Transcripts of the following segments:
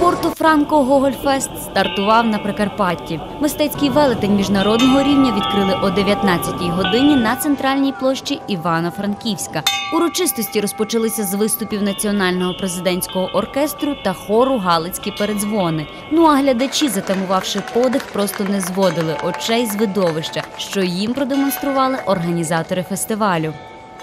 Порто-Франко Гогольфест стартував на Прикарпатті. Мистецький велетень міжнародного рівня відкрили о 19-й годині на центральній площі Івано-Франківська. Урочистості розпочалися з виступів Національного президентського оркестру та хору «Галицькі передзвони». Ну а глядачі, затамувавши подих, просто не зводили очей з видовища, що їм продемонстрували організатори фестивалю.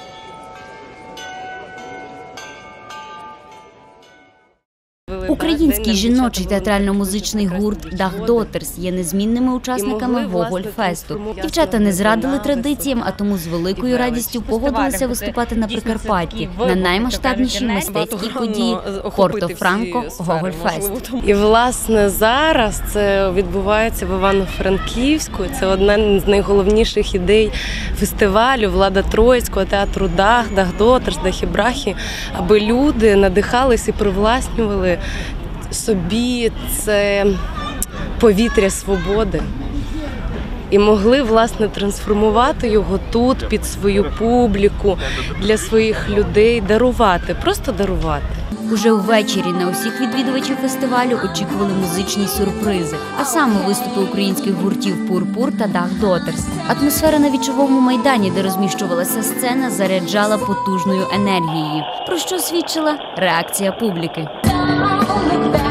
Український жіночий театрально-музичний гурт «Дах Дотерс» є незмінними учасниками Гогольфесту. Дівчата не зрадили традиціям, а тому з великою радістю погодилися виступати на Прикарпатті на наймасштабнішій мистецькій події Порто-Франко Гогольфест. І, власне, зараз це відбувається в Івано-Франківську. Це одна з найголовніших ідей фестивалю Влада Троїцького, театру «Дах», «Дах Дотерс», «Дахи-Брахи», аби люди надихались і привласнювали собі це повітря свободи і могли, власне, трансформувати його тут, під свою публіку, для своїх людей, дарувати, просто дарувати. Уже увечері на усіх відвідувачів фестивалю очікували музичні сюрпризи, а саме виступи українських гуртів «Пурпур» та «Дах Дотерс». Атмосфера на Вічовому майдані, де розміщувалася сцена, заряджала потужною енергією, про що свідчила реакція публіки.